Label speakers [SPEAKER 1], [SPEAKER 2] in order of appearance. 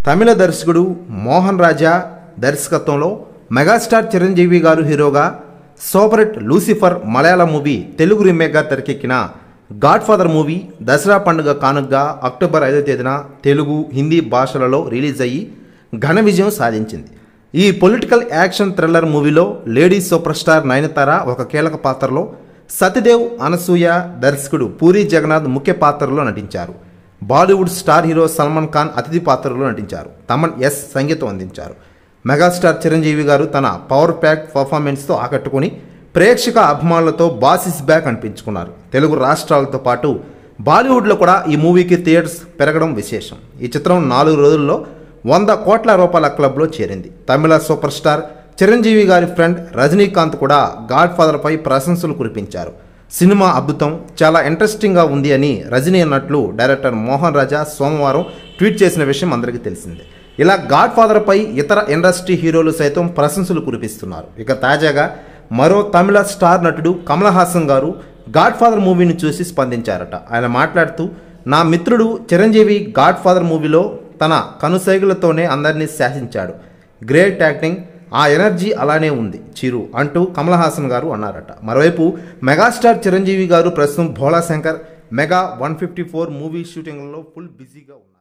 [SPEAKER 1] తమిళ దర్శకుడు మోహన్ రాజా దర్శకత్వంలో మెగాస్టార్ చిరంజీవి గారు హీరోగా సూపర్ హిట్ లూసిఫర్ మలయాళ మూవీ తెలుగు రీమేక్గా తెరకెక్కిన గాడ్ ఫాదర్ మూవీ దసరా పండుగ కానుకగా అక్టోబర్ 5వ తేదీన తెలుగు హిందీ భాషలలో రిలీజ్ అయ్యి ఘన విజయం సాధించింది. ఈ పొలిటికల్ యాక్షన్ థ్రిల్లర్ మూవీలో లేడీ సూపర్ స్టార్ నయనతార ఒక కీలక పాత్రలో, సత్యదేవ్ అనసూయ దర్శకుడు పూరి జగన్నాథ్ ముఖ్య పాత్రలో నటించారు. బాలీవుడ్ స్టార్ హీరో సల్మాన్ ఖాన్ అతిథి పాత్రలో నటించారు. తమన్ ఎస్ సంగీతం అందించారు. మెగాస్టార్ చిరంజీవి గారు తన పవర్ ప్యాక్ పర్ఫార్మెన్స్తో ఆకట్టుకుని ప్రేక్షక అభిమానులతో బాస్ ఇస్ బ్యాక్ అనిపించుకున్నారు. తెలుగు రాష్ట్రాలతో పాటు బాలీవుడ్లో కూడా ఈ మూవీకి థియేటర్స్ పెరగడం విశేషం. ఈ చిత్రం 4 రోజుల్లో 100 కోట్ల రూపాయల క్లబ్లో చేరింది. తమిళ సూపర్ స్టార్ చిరంజీవి గారి ఫ్రెండ్ రజనీకాంత్ కూడా గాడ్ ఫాదర్పై ప్రశంసలు కురిపించారు. సినిమా అద్భుతం, చాలా ఇంట్రెస్టింగ్గా ఉంది అని రజనీ అన్నట్లు డైరెక్టర్ మోహన్ రాజా సోమవారం ట్వీట్ చేసిన విషయం అందరికీ తెలిసిందే. ఇలా గాడ్ ఫాదర్పై ఇతర ఇండస్ట్రీ హీరోలు సైతం ప్రశంసలు కురిపిస్తున్నారు. ఇక తాజాగా మరో తమిళ స్టార్ నటుడు కమల్ హాసన్ గారు గాడ్ ఫాదర్ మూవీని చూసి స్పందించారట. ఆయన మాట్లాడుతూ, నా మిత్రుడు చిరంజీవి గాడ్ ఫాదర్ మూవీలో తన కనుసైగులతోనే అందరినీ శాసించాడు. గ్రేట్ యాక్టింగ్, ఆ ఎనర్జీ అలానే ఉంది చిరు అంటూ కమల్ హాసన్ గారు అన్నారట. మరోవైపు మెగాస్టార్ చిరంజీవి గారు ప్రస్తుతం భోళా శంకర్ మెగా 154 మూవీ షూటింగ్లో ఫుల్ బిజీగా ఉన్నారు.